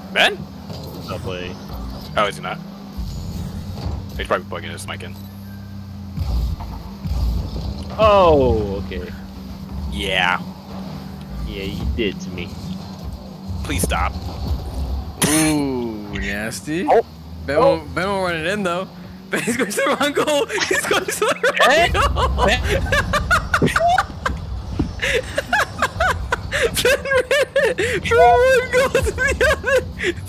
Ben? No play. Oh, is he not? He's probably plugging his mic in. Oh, okay. Yeah. Yeah, you did to me. Please stop. Ooh, nasty. Oh. Ben won't run it in though. Ben's going to the wrong goal. He's going to the wrong goal. Ben ran it from one goal to the other.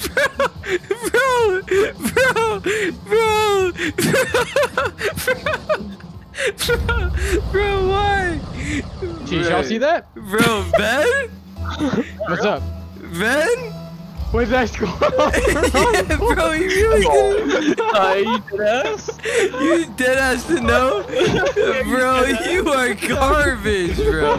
Bro, why? Did y'all see that? Bro, Ben? What's up? Ben? Where's that score? Yeah, bro, you really did. You deadass? You deadass to know? Bro, you are garbage, bro.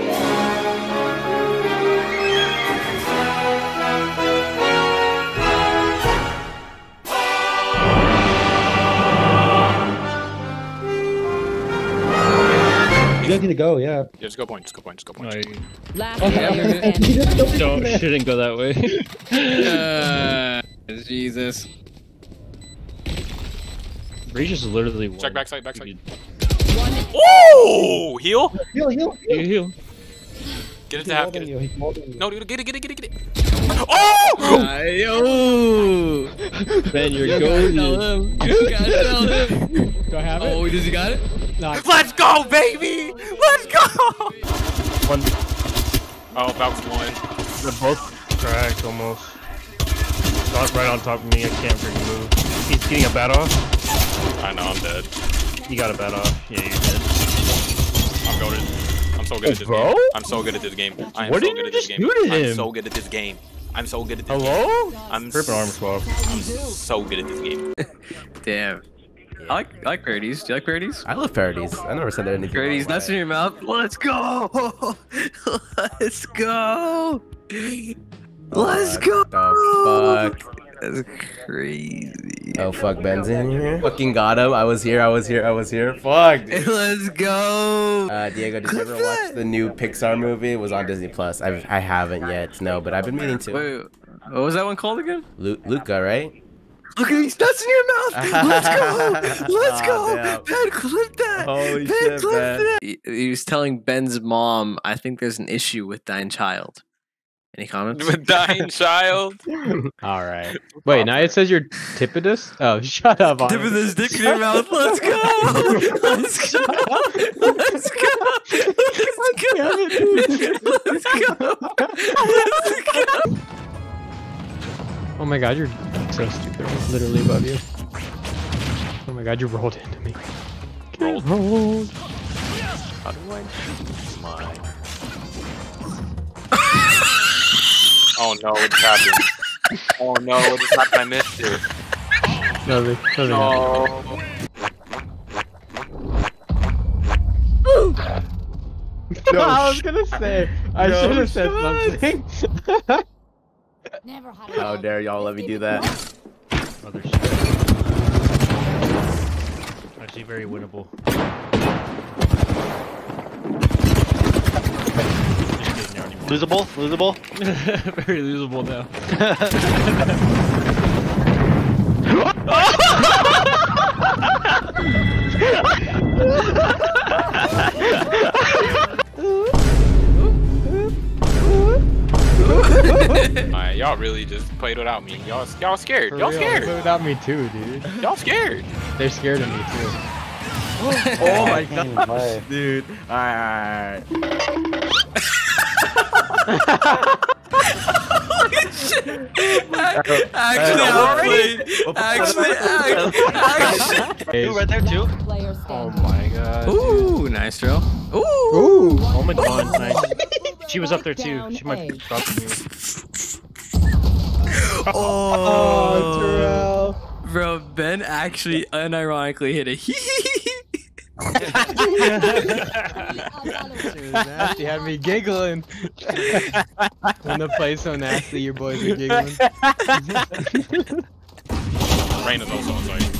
You guys need to go, yeah. Yeah, just go point, just go point, just go point. Last player standing. Don't, shouldn't go that way. Jesus. Breach is literally one. Check backside, backside. One. Ooh! Heal? Heal. Heal. Get it to half, get it. He's molding you. No, dude, get it. Oh! Yo! Ben, you're You going. gotta tell him. Do I have it? Oh, does he got it? No. Let's go, baby! Let's go! One. Oh, bounced one. They're both cracked almost. Not right on top of me. I can't freaking move. He's getting a bat off. I know, I'm dead. You got a bat off. Yeah, you're dead. I'm goated. I'm so good at this bro? game. I'm so good at this game. I am What so did good you at this just game. do to I'm him? so good at this game. I'm so good at this game. Hello? I'm Rip an arm swap. so good at this game. Damn. I like parodies. Do you like parodies? I love parodies. I never said anything. Parodies, nuts in your mouth. Let's go! Let's go! Let's go! The fuck? That's crazy. Oh fuck, Ben's in here. Fucking got him. I was here. Fuck. Dude. Let's go! Diego, did you ever watch the new Pixar movie? It was on Disney Plus. I haven't yet. No, but I've been meaning to. Wait, what was that one called again? Luca, right? Look at these nuts in your mouth! Let's go! Let's go! Damn. Ben, clip that! Holy Ben, shit, clip Ben. that! He was telling Ben's mom, I think there's an issue with thine child. Any comments? With dying child. All right. Wait, now it says you're tipidus? Oh, shut up. Tip of this dick in your mouth. Let's go! Let's go! Let's go! Let's go! Let's go! Oh my god, you're so stupid. I'm literally above you. Oh my god, you rolled into me. Rolled? Rolled. How do I choose mine? Oh no, what just happened? Oh no, what just happened? I missed it. Nothing. No. I was gonna say, I should have said something. Never had How dare y'all let me do that? Other shit. Actually, very winnable. Losable? Very losable now. Y'all really just played without me. Y'all scared. For Y'all real, scared. they play without me too, dude. Y'all scared. They're scared of me too. Oh my god, dude. Alright. Actually, Two right there too. player Oh standing. my god. Ooh, nice drill. Ooh. Oh my god, nice. She was up there too. She might be dropping me. Oh, Terrell. bro, Ben actually unironically hit a hee. Nasty had me giggling. When the play's so nasty, your boys are giggling. Rain is also on site.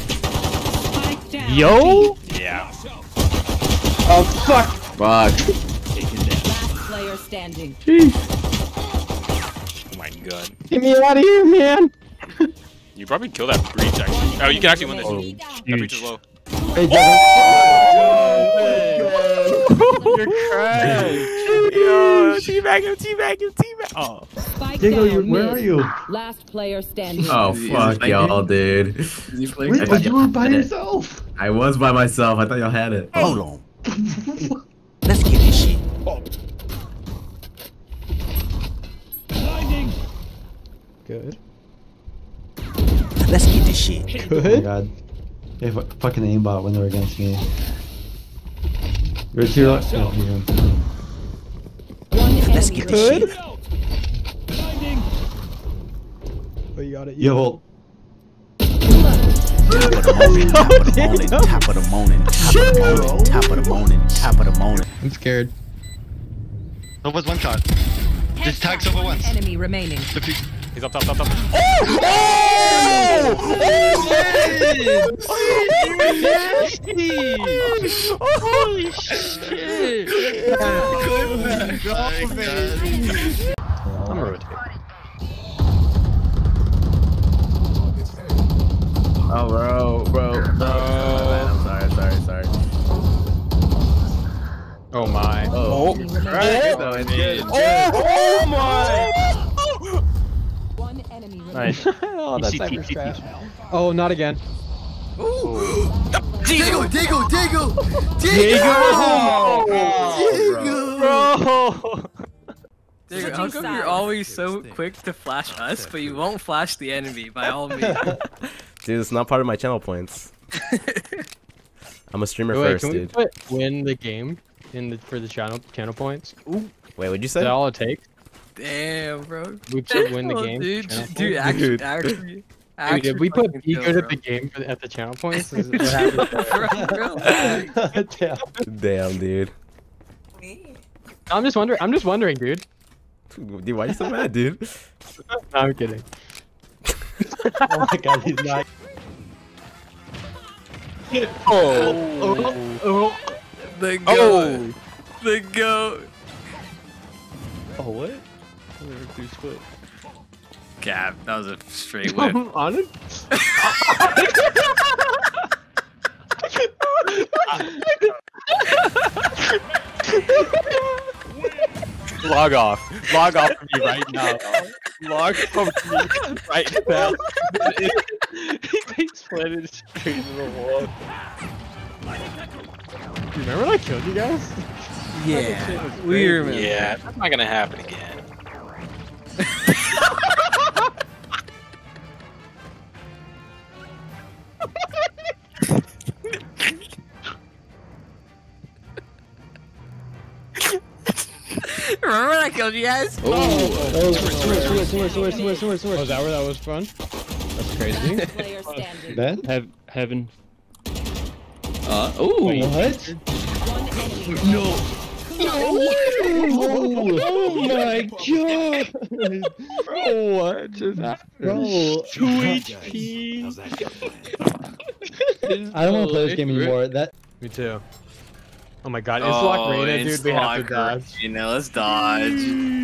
Yo! Yeah. Oh fuck! Fuck. Last player standing. Oh my gun. Get me out of here, man. You probably kill that breach actually. Oh, you can actually win this. That breach is low. Hey, Jacob. You're trash. Yo, teabag him, teabag him, teabag. Oh. Spike Jacob, down where mid. are you? Last player standing. Oh fuck y'all, dude. Wait, but you were by yourself. I was by myself. I thought y'all had it. Hold on. Let's get this shit. Good. Let's get this shit. Oh my Good. god. They fucking aimbot when they were against me. You're too. Oh, yeah. One Let's enemy get this remaining. shit. Oh, you got it. Yo, hold. Top of the morning, top of the morning, top of the morning, top of the morning, top of the morning. I'm scared. Sova's one shot. Just tag Sova once. Enemy remaining. He's up top, top, top. Holy shit! I'm rotating. Oh, bro. I'm sorry. Oh my. Oh, right. No, it's good. Oh my! One enemy remaining. Nice. Oh, that's CT, cyber CT. trash. Oh, not again. Diego! Bro! Dude, how come you're always so quick to flash us, but you won't flash the enemy by all means? Dude, it's not part of my channel points. I'm a streamer Wait, first, can we dude. put win the game for the channel points? Wait, what'd you Is say? that all it takes? Damn, bro. We put win the game. Dude, channel dude, points? actually. Dude, if we put fucking be kill, good bro. at the game at the channel points, this is what happens. Bro, Damn. Damn, dude. I'm just wondering, dude. Dude, why you so mad, dude? No, I'm kidding. Oh my god, he's not. Oh. The goat. The goat. Oh, what? Cap, that was a straight whip. On it? Log off from me right now. Log off from me right now. He splatted straight into the wall. You remember when I killed you guys? Yeah, we remember. Yeah, that's not gonna happen again. Remember when I killed you guys? Oh, is that where that was from? That's crazy. Last player standing. Ben? Heaven. What? One enemy remaining. Oh my god! Bro, what just happened? Bro, 2 HP. I don't want to play this game anymore. That Me too. Oh my god, it's lock Reyna, dude. We have to dodge. You know, let's dodge.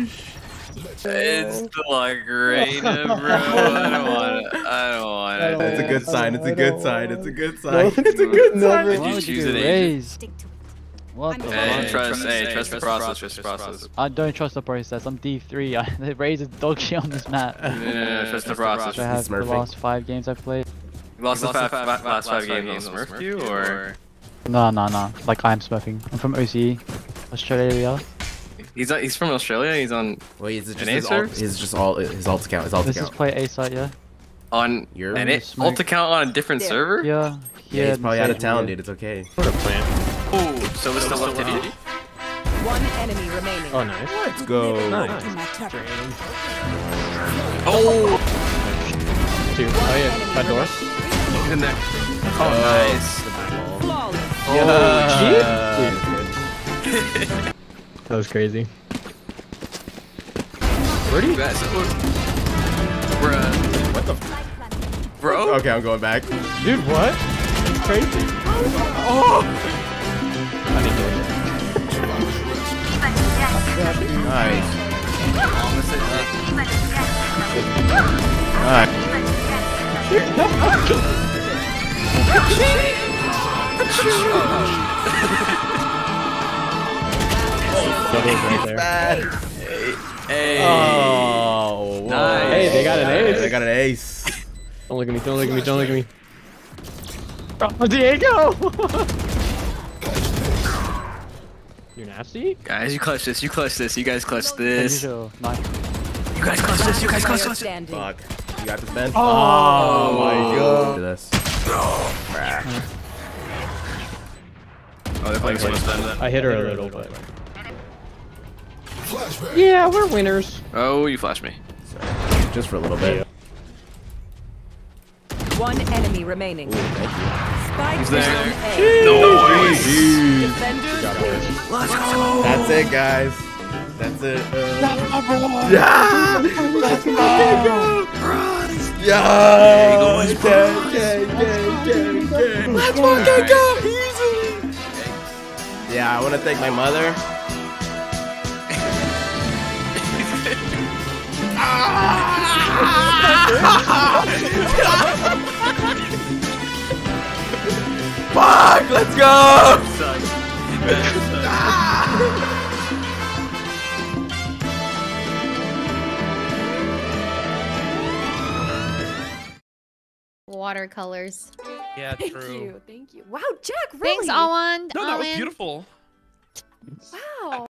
It's like Reyna, bro. I don't want it. It's a good sign. It's a good sign. It's a good sign. No, It's a good sign. Did you choose an agent? What the Hey, fuck? trust the process, trust the process. I don't trust the process. I'm D3. The Raze is dog shit on this map. Yeah, trust the I process. have the Smurfing. last 5 games I've played. You lost the last five games on Smurf you, or? No. Like I'm smurfing. I'm from OCE, Australia. He's from Australia. He's on Wait, is it NA just his alt account? His alt This is account. play A site, yeah. on You're and it Smoke. alt account on a different server. Yeah. Yeah, he's probably out of same, town, yeah. dude. It's okay. Oh, so it's still up to you. One enemy remaining. Oh, nice. Let's go. Nice. Oh, Two. Oh, yeah. That door. he's in there. Oh, nice. Flawless. That was crazy. Where do you That's bruh. What the? Bro? Okay, I'm going back. Dude, what? It's crazy. Oh! Nice. Almost hit that. Alright. Right there. Hey. Oh, Nice. Hey, they got an ace. They got an ace. Don't look at me, don't look at me, don't look at me. Oh, Diego! You're nasty? Guys, you clutch this. You clutch this. You guys clutch this. Nice. You guys clutch this. You guys clutch Player this. standing. Fuck. You got this, Ben? Oh my god. Do this. Oh, they're playing so much better. I hit her a little, but... Yeah, we're winners. Oh, you flashed me. Just for a little bit. One enemy remaining. Spike He's there. down A. Defenders win. Let's go. That's it, guys. That's it. Yeah! Let's go! Yeah! Let's fucking go! Easy! Yeah, I want to thank my mother. Fuck! Let's go! Watercolors. Yeah, Thank true. you. Thank you. Wow, Jack, really? Thanks, Alwan. No, that was beautiful. Wow.